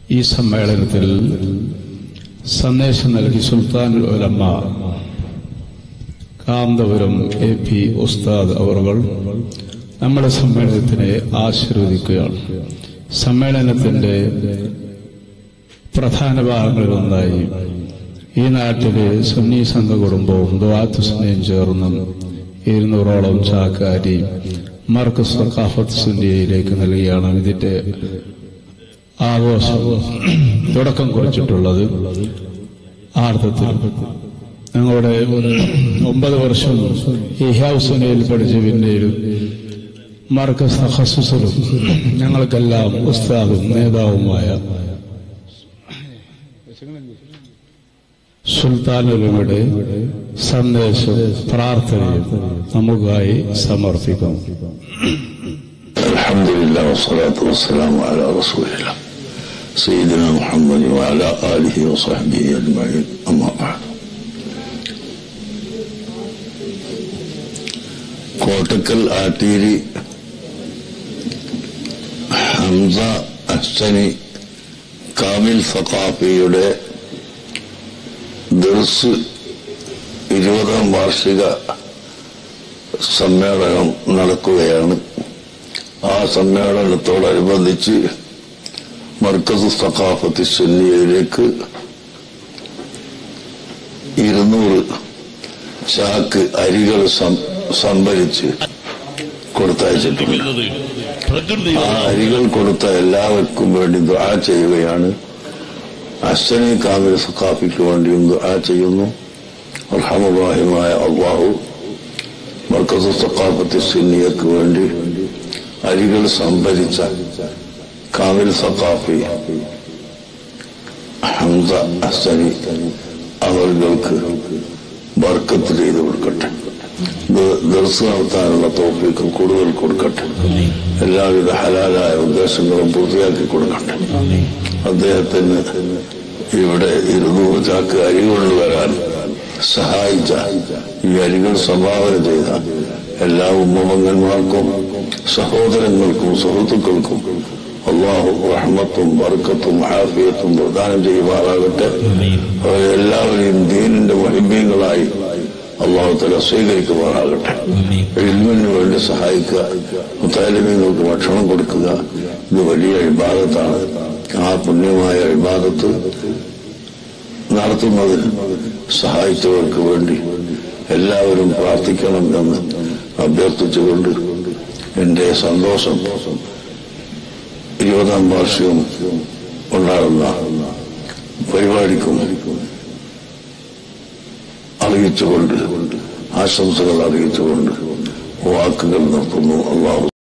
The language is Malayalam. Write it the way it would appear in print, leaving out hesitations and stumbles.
ഈ സമ്മേളനത്തിൽ സന്ദേശം നൽകി സുൽത്താനുൽ ഉലമ കാന്തപുരം AP ഉസ്താദ് അവറുകൾ നമ്മുടെ സമ്മേളനത്തിനെ ആശീർവദിക്കുകയാണ്. സമ്മേളനത്തിന്റെ പ്രധാന ഭാഗങ്ങളിലൊന്നായി ഈ നാട്ടിലെ സുന്നി സംഘ കുടുംബവും ദുആത്ത് സുന്നയും ചേർന്നും 200ഓളം ചാക്കാരി മർക്കസ് സഖാഫത്ത് സുന്നിയയിലേക്ക് നൽകിയാണ് ഇതിന്റെ ആഘോഷം തുടക്കം കുറിച്ചിട്ടുള്ളത്. ആർത്ഥത്തിൽ ഞങ്ങളുടെ 9 വർഷം ഇഹ്യാ സുന്നയിൽ പഠിച്ച് പിന്നീട് മർക്കസ് തഖസ്സുസിലും ഞങ്ങൾക്കെല്ലാം ഉസ്താദും നേതാവുമായ സുൽത്താനുലമയുടെ സന്ദേശം പ്രാർത്ഥനയും നമുക്കായി സമർപ്പിക്കും. അൽഹംദുലില്ലാഹി വസ്സലാത്തു വസ്സലാമു അലാ റസൂലില്ലാഹ് സയ്യിദിനാ മുഹമ്മദ് വഅലാ ആലിഹി വസഹ്ബിഹി അജ്മഈൻ. അമ്മാ ബഅദ്. കോട്ടക്കൽ ആട്ടീരി ഹംസ അഹ്സനി കാമിൽ സഖാഫിയുടെ ദർസ് 20ാം വാർഷിക സമ്മേളനം നടക്കുകയാണ്. ആ സമ്മേളനത്തോടനുബന്ധിച്ച് മർക്കസ് സഖാഫത്ത് സുന്നിയയിലേക്ക് 200 ചാക്ക് അരികൾ സംഭരിച്ച് കൊടുത്തയച്ചിട്ടുണ്ട്. ആ അരികൾ കൊടുത്ത എല്ലാവർക്കും വേണ്ടി ദുആ ചെയ്യുകയാണ്. അഹ്സനി കാമിൽ സഖാഫിക്ക് വേണ്ടിയും ദുആ ചെയ്യുന്നു. അർഹമുർ-റഹീമായ അല്ലാഹു മർക്കസ് സഖാഫത്ത് സുന്നിയക്ക് വേണ്ടി അരികൾ സംഭരിച്ച കാമിൽ സഖാഫി ഹംസ അഹ്സനി അവർക്ക് ബർക്കത്ത് ചെയ്ത് കൊടുക്കട്ടെ. ദർസ് നടത്താനുള്ള തൗഫീഖ് കൂടുതൽ കൊടുക്കട്ടെ. എല്ലാവിധ ഹലാലായ ഉദ്ദേശങ്ങളും പൂർത്തിയാക്കി കൊടുക്കട്ടെ. അദ്ദേഹത്തിന് ഇവിടെ 200 ചാക്ക് അരി കൊണ്ടുവരാൻ സഹായിച്ച ഈ അരികൾ സംഭാവന ചെയ്ത എല്ലാ ഉമ്മമങ്ങന്മാർക്കും സഹോദരങ്ങൾക്കും സുഹൃത്തുക്കൾക്കും അല്ലാഹു റഹ്മത്തും ബർക്കത്തും ആഫിയത്തും പ്രദാനം ചെയ്യുമാറാകട്ടെ. അവരെല്ലാവരെയും ദീനിന്റെ മുഹിബ്ബീങ്ങളായി അല്ലാഹു തആല സ്വീകരിക്കുമാറാകട്ടെ. ഇൽമിന് വേണ്ടി സഹായിക്കുക, മുതഅല്ലിമീങ്ങൾക്ക് ഭക്ഷണം കൊടുക്കുക, ഇത് വലിയ ഇബാദത്താണ്. ആ പുണ്യമായ ഇബാദത്ത് നടത്തുന്നതിൽ സഹായിച്ചവർക്ക് വേണ്ടി എല്ലാവരും പ്രാർത്ഥിക്കണം എന്ന് അഭ്യർത്ഥിച്ചുകൊണ്ട് എന്റെ സന്തോഷം 20ാം വാർഷികം ഉണ്ടാകുന്ന പരിപാടിക്കും അറിയിച്ചുകൊണ്ട് ആശംസകൾ അറിയിച്ചുകൊണ്ട് വാക്കുകൾ നിർത്തുന്നു. അല്ലാഹു